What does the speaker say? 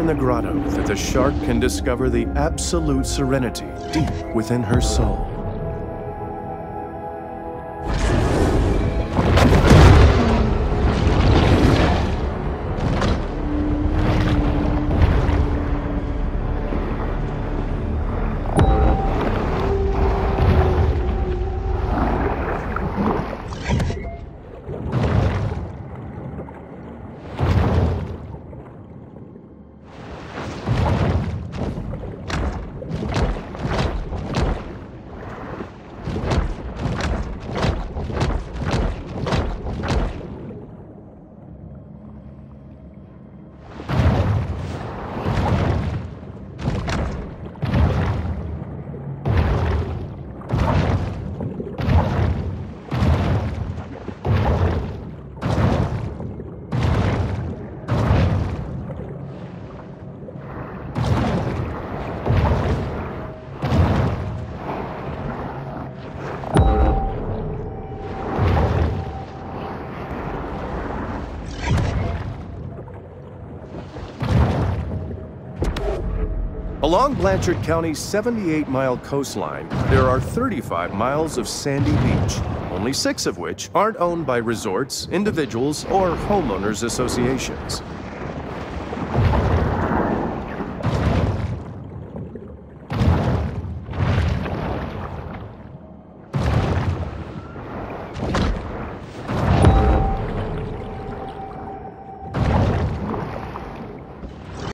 the grotto that the shark can discover the absolute serenity deep within her soul. Along Blanchard County's 78-mile coastline, there are 35 miles of sandy beach, only 6 of which aren't owned by resorts, individuals, or homeowners associations.